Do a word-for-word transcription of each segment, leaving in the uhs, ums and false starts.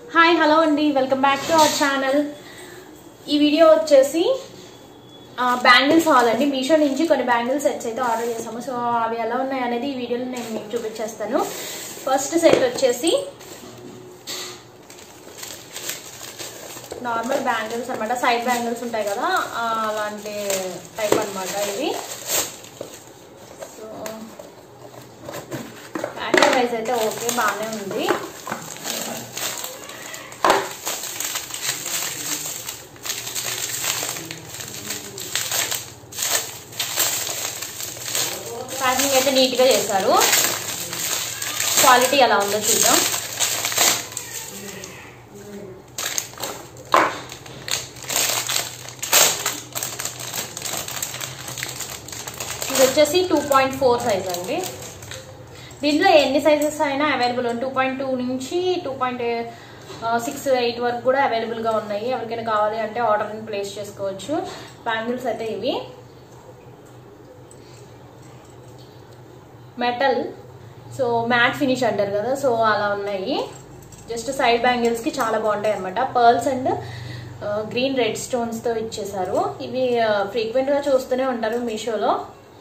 Hi hello అండి, welcome back to our channel. ఈ video వచ్చేసి బ్యాంగిల్స్ హాల్ అండి. మీషో నుంచి కొన్ని బ్యాంగిల్ సెట్స్ అయితే ఆర్డర్ చేసాము. సో అవి ఎలా ఉన్నాయి అనేది ఈ వీడియోలో నేను మీకు చూపించేస్తాను. ఫస్ట్ సెట్ వచ్చేసి నార్మల్ బ్యాంగిల్స్ అనమాట. సైడ్ బ్యాంగిల్స్ ఉంటాయి కదా, అలాంటి టైప్ అనమాట ఇది. సో ప్యాకింగ్ వైజ్ అయితే ఓకే, బాగానే ఉంది. ప్యాకింగ్ అయితే నీట్గా చేశారు. క్వాలిటీ ఎలా ఉందో చూద్దాం. ఇది వచ్చేసి టూ పాయింట్ ఫోర్ సైజ్ అండి. దీంట్లో ఎన్ని సైజెస్ అయినా అవైలబుల్ ఉంది. టూ పాయింట్ టూ నుంచి టూ పాయింట్ సిక్స్ ఎయిట్ వరకు కూడా అవైలబుల్గా ఉన్నాయి. ఎవరికైనా కావాలి అంటే ఆర్డర్ని ప్లేస్ చేసుకోవచ్చు. బ్యాంగిల్స్ అయితే ఇవి మెటల్, సో మ్యాట్ ఫినిష్ అంటారు కదా, సో అలా ఉన్నాయి. జస్ట్ సైడ్ బ్యాంగిల్స్ కి చాలా బాగుంటాయి అనమాట. Pearls and green red stones తో ఇచ్చేసారు. ఇవి ఫ్రీక్వెంట్ గా చూస్తూనే ఉంటారు మీషోలో.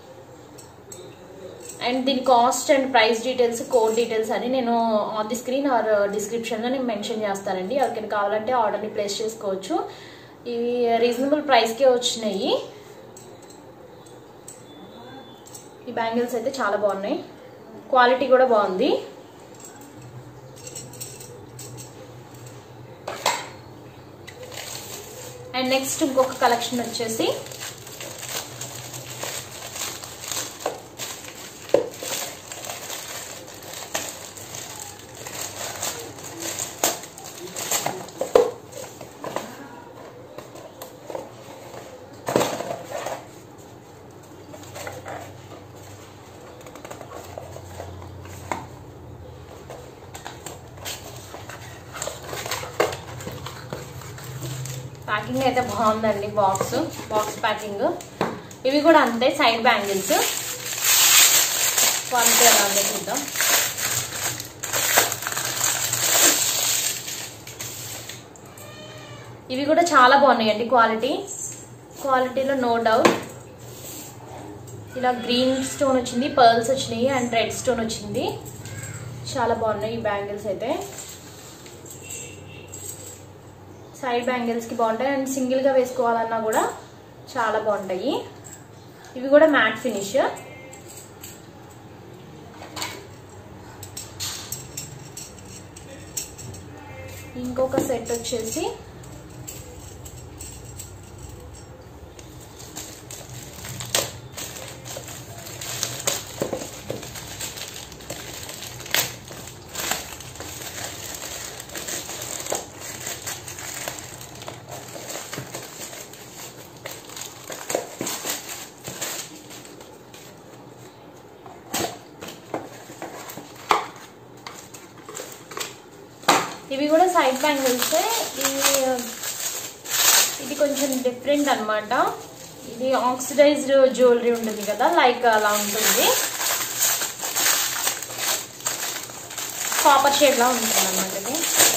అండ్ దీని cost and price details, code details అని నేను on the screen or description లో నేను మెన్షన్ చేస్తానండి. ఎవరికైనా కావాలంటే ఆర్డర్ని ప్లేస్ చేసుకోవచ్చు. ఇవి రీజనబుల్ ప్రైస్ కే వచ్చినాయి. ఈ బ్యాంగిల్స్ అయితే చాలా బాగున్నాయి, క్వాలిటీ కూడా బాగుంది. అండ్ నెక్స్ట్ ఇంకొక కలెక్షన్ వచ్చేసి ప్యాకింగ్ అయితే బాగుందండి. Box box packing. ఇవి కూడా అంతే, సైడ్ బ్యాంగిల్స్. క్వాలిటీ ఎలా ఉందో చూద్దాం. ఇవి కూడా చాలా బాగున్నాయండి. క్వాలిటీ క్వాలిటీలో నో డౌట్. ఇలా గ్రీన్ స్టోన్ వచ్చింది, పర్ల్స్ వచ్చినాయి అండ్ రెడ్ స్టోన్ వచ్చింది. చాలా బాగున్నాయి ఈ బ్యాంగిల్స్ అయితే. సైడ్ బ్యాంగిల్స్ కి బాగుంటాయి అండ్ సింగిల్ గా వేసుకోవాలన్నా కూడా చాలా బాగుంటాయి. ఇవి కూడా మ్యాట్ ఫినిష్. ఇంకొక సెట్ వచ్చేసి ఇవి కూడా సైడ్ బ్యాంగిల్స్. ఇది ఇది కొంచెం డిఫరెంట్ అనమాట. ఇది ఆక్సిడైజ్డ్ జ్యువెలరీ ఉంటుంది కదా, లైక్ అలా ఉంటుంది. కాపర్ షేడ్ లా ఉంటుంది అనమాట. ఇది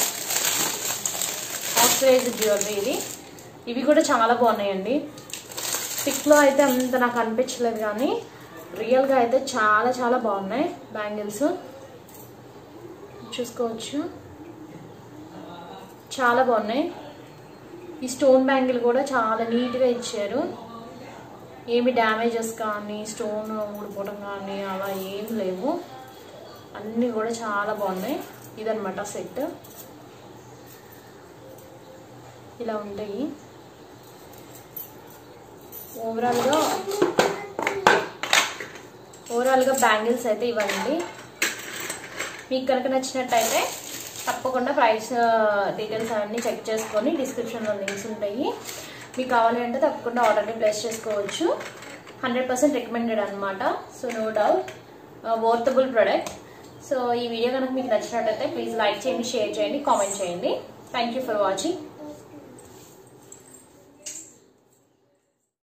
ఆక్సిడైజ్డ్ జ్యువెలరీ ఇది. ఇవి కూడా చాలా బాగున్నాయండి. పిక్ లో అయితే అంత నాకు అనిపించలేదు, కానీ రియల్ గా అయితే చాలా చాలా బాగున్నాయి బ్యాంగిల్స్. చూసుకోవచ్చు, చాలా బాగున్నాయి. ఈ స్టోన్ బ్యాంగిల్ కూడా చాలా నీట్గా ఇచ్చారు. ఏమి డ్యామేజెస్ కానీ, స్టోన్ ఊడిపోవడం కానీ అలా ఏం లేవు. అన్నీ కూడా చాలా బాగున్నాయి. ఇదన్నమాట సెట్. ఇలా ఉంటాయి. ఓవరాల్గా ఓవరాల్గా బ్యాంగిల్స్ అయితే ఇవ్వండి. మీకు కనుక నచ్చినట్టయితే తప్పకుండా ప్రైస్ డీటెయిల్స్ అన్నీ చెక్ చేసుకొని డిస్క్రిప్షన్లో లింక్స్ ఉంటాయి. మీకు కావాలి అంటే తప్పకుండా ఆర్డర్ని ప్లేస్ చేసుకోవచ్చు. హండ్రెడ్ పర్సెంట్ రికమెండెడ్ అనమాట. So no doubt worthable product. So ఈ వీడియో కనుక మీకు నచ్చినట్టయితే ప్లీజ్ లైక్ చేయండి, షేర్ చేయండి, కామెంట్ చేయండి. Thank you for watching.